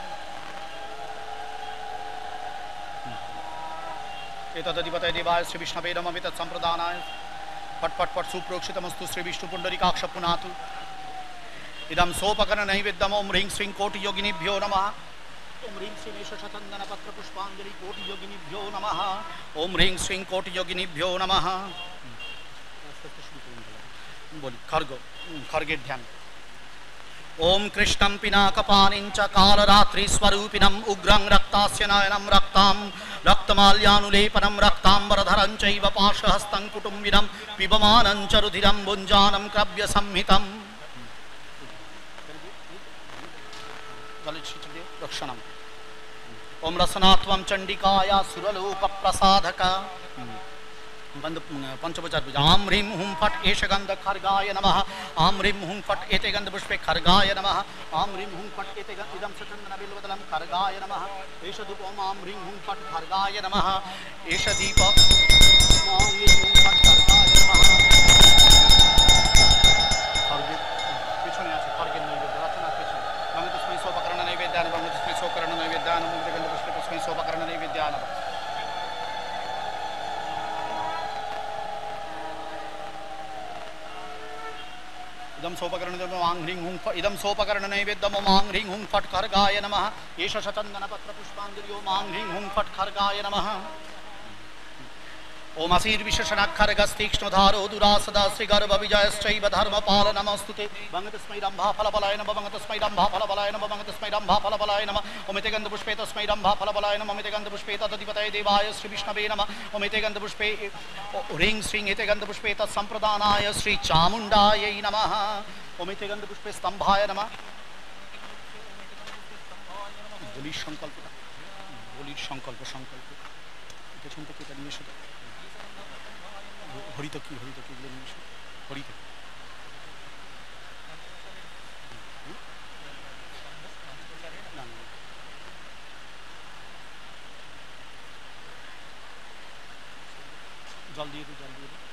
एतदधिपतये देवाय श्री विष्णवे नमः तत्संप्रदानाय पट पट पट सुप्रोक्षितमस्तु श्री विष्णु पुंडरीकाक्ष पुनातु इदं सोपकर्ण नैवेद्यम् ओम ह्रीं श्रीं कोटि योगिनीभ्यो नमः ओम ह्रीं श्रीमेष शतचन्दन पत्र पुष्पाञ्जलि कोटि योगिनीभ्यो नमः ओम ह्रीं श्रीं कोटि योगिनीभ्यो नमः बोली खर्ग खर्गे ध्यान ओम कृष्णं पिनाकपानिं च कालरात्रि स्वरूपिणम् उग्रं रक्तास्य नयनं रक्तां रक्तमाल्यानुलेपनं रक्ताम्बरधरं चैव पाशहस्तं कुटुम्बिनं पिबमानं च रुधिरं भुञ्जानं क्रव्य संहितं रक्षणम ओम रसनात्वम चंडिकाया सुरलोक प्रसादक पंचोपचार पूजा आम ह्रीं हुं फट एष गंध खर्गाय नमः आम ह्रीं हुं फट एते गंध पुष्पे खर्गाय नमः आम ह्रीं हुं फट एते गंध इदं सचंदन बिल्वदलम खर्गाय नमः एष धूप ओम आम ह्रीं हुं फट खर्गाय नमः एष दीप ओम ह्रीं हुं फट खर्गाय नमः खर्गे पिछने আছে खर्गे नैवेद्य रचना पिछने मंग तस्मै सोपकरण नैवेद्यान मंग तस्मै सोकरण नैवेद्यान मंग गंध पुष्पे तस्मै सोपकरण नैवेद्यान इदं सोपकरण आं ह्रीं हुं इदं सोपकरण नैवेद्यम आं ह्रीं हुं फट् खर्गाय नमः एष शचन्दन पत्र पुष्पाञ्जलि ओम आं ह्रीं हुं फट् खर्गाय नमः ओम असीर्विशेषणाक्षरगस्तीक्ष्णधारो दुरासदा श्रीगर्भ विजयश्चैव धर्मपाल नमस्तुते भंगतस्मै रंभा फलबलाय नमः भंगतस्मै रंभा फलबलाय नमः भंगतस्मै रंभा फलबलाय नमः ओमिते गन्धपुष्पे तस्मै रंभा फलबलाय नमः ओमिते गन्धपुष्पे तदधिपतये देवाय श्री विष्णवे नमः ओमिते गन्धपुष्पे ह्रीं श्रीं एते गन्धपुष्पे तत्सम्प्रदानाय श्री चामुण्डायै नमः ओमिते गन्धपुष्पे स्तम्भाय नमः बलिर संकल्प बलिर संकल्प संकल्प पेছন থেকে এটা নিয়ে এসে হরিত কি হরিত কি এগুলো নিয়ে এসে হরিত জল দিয়ে দিই জল দিয়ে দিই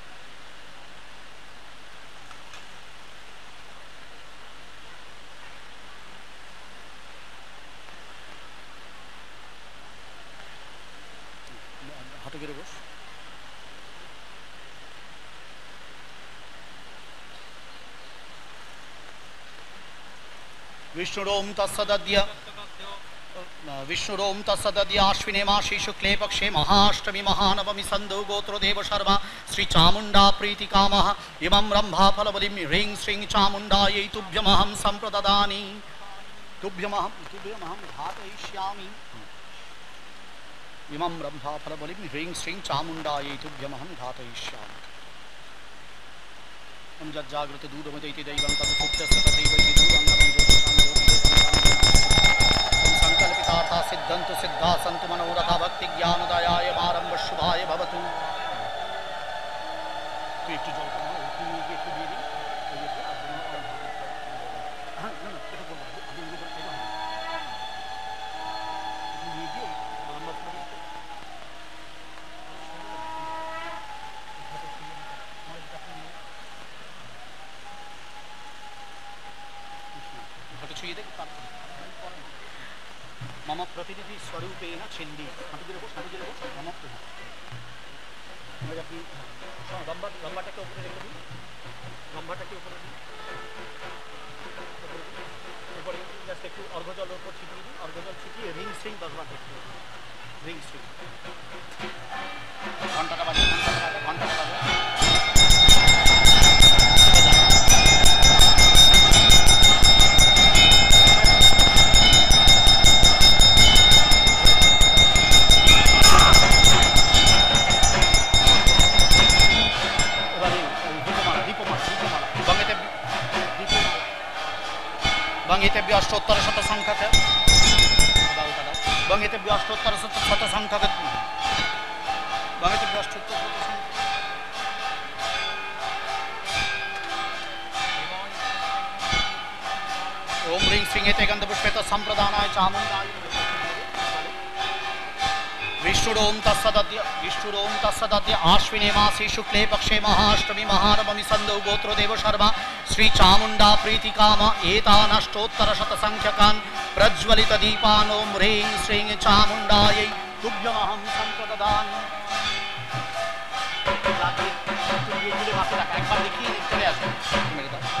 হাতে গেড়ে বস विष्णुरोम तत्सदद्य विष्णुरोम तत्सदद्य आश्विने मासे शुक्ले पक्षे महाष्टमी महानवमी संदो गोत्रोदेव शर्मा श्री चामुण्डा प्रीतिकामः इमं रंभा फलबलिं ह्रीं श्रीं चामुण्डायै तुभ्यमहं सम्प्रददामि तुभ्यमहं तुभ्यमहं घातयिष्यामि इमं रंभा फलबलिं ह्रीं श्रीं चामुण्डायै तुभ्यमहं घातयिष्यामि हम जज्जागृत दूरमदैति दैवं तदुक्तस्य तथैवैति दूरंगमं संकल्पितार्था सिद्धन्तु सिद्धा सन्तु मनोरथा भक्ति ज्ञानदायाय आरंभ शुभाय भवतु तो एक जल का एक एक दीदी हां ना ना এটা বলবো আমি এগুলো বলতে পারবো ये ये मतलब छुए देख मम प्रतिनिधि स्वरूपेण छिंदी हाथी রেখো হাঁটু রেখো मम मैं अपनी लंबा लंबाटाকে উপরে রেখে দিই লম্বাটাকে উপরে দিই উপরে জাস্ট একটু অর্ঘ্যজল উপর ছিটিয়ে দিই অর্ঘ্যজল ছিটিয়ে রিং স্ট্রিং দশবার দেখি রিং স্ট্রিং ঘন্টাটা বাজে ঘন্টাটা বাজে ঘন্টাটা বাজে बंगेतेभ्य अष्टोत्तर शत संख्यक बंगेतेभ्य अष्टोत्तर शत संख्यक बंगेतेभ्य अष्टोत्तर शत संख्यक ओम ह्रीं श्रीं एते गन्धपुष्पे तत्सम्प्रदानाय चामुण्डाय विष्णुरोम तत्सदद्य विष्णुरोम तत्सदद्य आश्विने मासे शुक्ले पक्षे महाष्टमी महानवमी संदो गोत्रोदेव शर्मा श्री चामुण्डा प्रीतिकाम एतानष्टोत्तर शत संख्यकान् प्रज्वलित दीपान् ओम ह्रीं श्रीं चामुण्डायै तुभ्यमहं सम्प्रददामि एक बार देखिए चले आते मेरे पास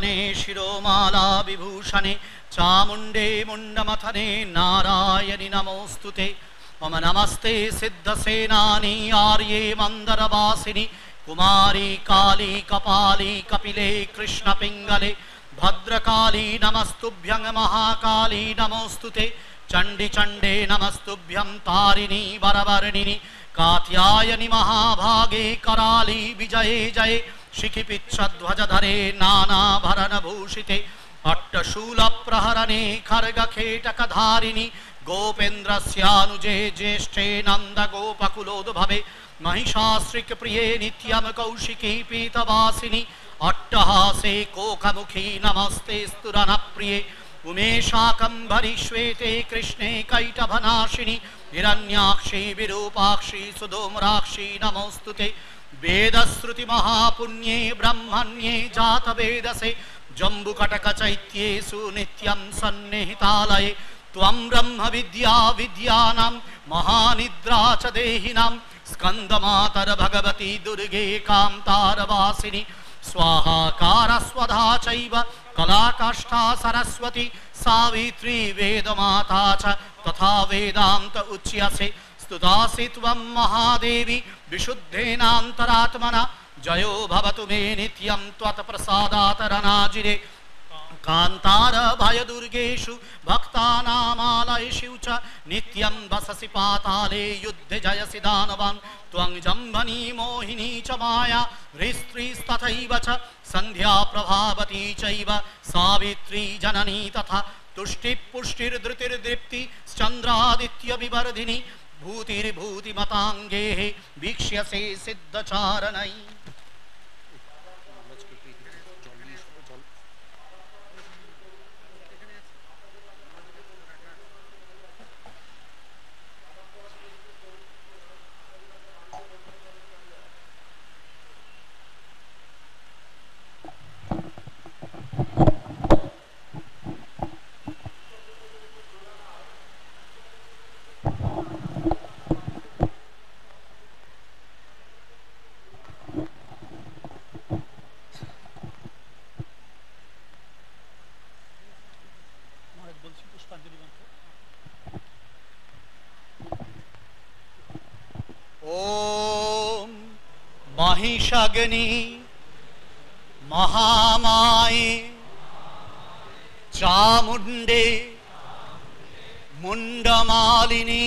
मुण्डमथने शिरोमाला विभूषणे चामुण्डे मुण्डमथने नारायणि नमोऽस्तुते। मम नमस्ते सिद्धसेनानी आर्ये मन्दरवासिनि कुमारी काली कपाली कपिले कृष्णपिङ्गले भद्रकाली नमस्तुभ्यं महाकाली नमोऽस्तुते। चण्डी चण्डे नमस्तुभ्यं तारिणी वरवर्णिनि कात्यायनि महाभागे कराली विजये जये शिखिपिच्छध्वजधरे नानाभरणभूषिते अट्टशूलप्रहरणे खड्गखेटकधारिणि गोपेन्द्रस्यानुजे ज्येष्ठे नन्दगोपकुलोद्भवे महिषासृक्प्रिये नित्यं कौशिकी पीतवासिनि अट्टहासे कोकमुखी नमस्तेऽस्तु रणप्रिये उमेशाकम्भरि श्वेते कृष्णे कैटभनाशिनि हिरण्याक्षी विरूपाक्षी सुधूम्राक्षी नमोऽस्तुते। वेदश्रुति महापुण्ये ब्रह्मण्ये जातवेदसे जम्बुकटकचैत्येषु नित्यं सन्निहितालये त्वं ब्रह्म विद्या विद्यानां महानिद्रा च देहिनां स्कन्दमातर भगवती दुर्गे कान्तारवासिनि स्वाहाकारा स्वधा चैव कलाकाष्ठा सरस्वती सावित्री वेदमाता च तथा वेदान्त उच्यसे स्तुतासि त्वं महादेवी विशुद्धेनान्तरात्मना जयो भवतु मे नित्यं त्वत्प्रसादातरनाजिरे कान्तार भय दुर्गेषु भक्तानामालयेषु च नित्यं वससि पाताले युद्धे जयसि दानवान् त्वं जम्भनी मोहिनी च माया ह्रीस्त्रीस्तथैव च सन्ध्या प्रभावती चैव सावित्री जननी तथा तुष्टिपुष्टिर्धृतिर्दीप्ति चन्द्रादित्य विवर्धिनी भूतिर्भूतिमताङ्गेः वीक्ष्यसे सिद्धचारणै। ओम महिषाग्नि महामाये चामुण्डे मुण्डमालिनी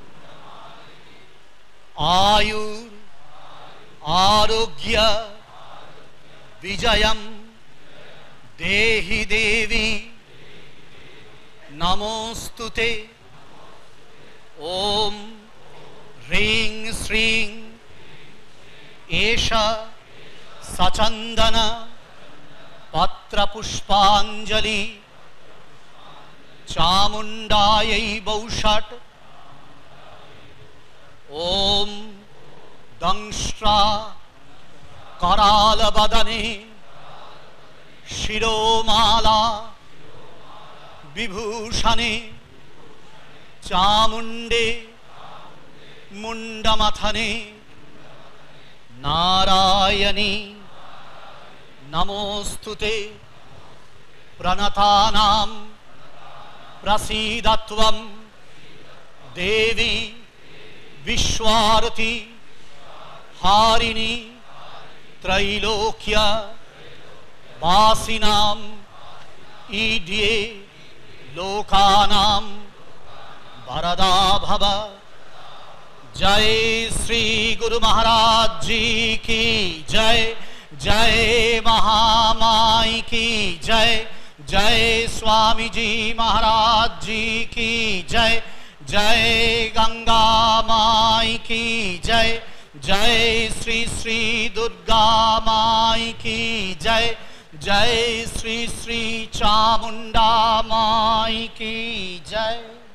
आयुर् आरोग्य विजयं देहि देवी नमोस्तुते। ओम ह्रीं श्रीं एषा सचन्दन पत्रपुष्पाञ्जलि चामुण्डायै बौषट्। ओम दंष्ट्रा करालवदने शिरोमाला विभूषणे चामुण्डे मुण्डमथने नारायणी नमोस्तुते। प्रणतानां प्रसीदत्वं देवी विश्वारति हारिणी त्रैलोक्य वासिनां ईड्ये लोकानां वरदा भव। जय श्री गुरु महाराज जी की जय। जय महामाई की जय। जय स्वामी जी महाराज जी की जय। जय गंगा माई की जय। जय श्री श्री दुर्गा माई की जय। जय श्री श्री चामुंडा माई की जय।